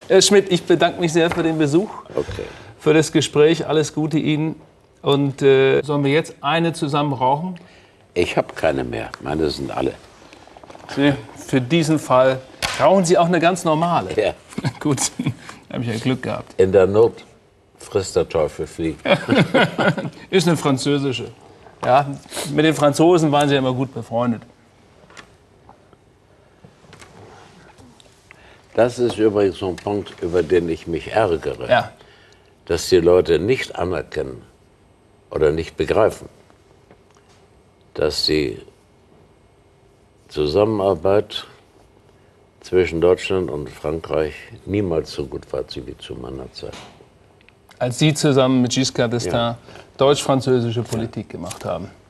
Herr Schmidt, ich bedanke mich sehr für den Besuch, für das Gespräch. Alles Gute Ihnen. Und sollen wir jetzt eine zusammen rauchen? Ich habe keine mehr. Meine sind alle. Nee, für diesen Fall rauchen Sie auch eine ganz normale. Ja. Gut, da habe ich ja Glück gehabt. In der Not frisst der Teufel Fliegen. Ist eine französische. Ja, mit den Franzosen waren Sie ja immer gut befreundet. Das ist übrigens so ein Punkt, über den ich mich ärgere. Ja. Dass die Leute nicht anerkennen oder nicht begreifen, dass die Zusammenarbeit zwischen Deutschland und Frankreich niemals so gut war wie zu meiner Zeit. Als Sie zusammen mit Giscard d'Estaing deutsch-französische Politik gemacht haben.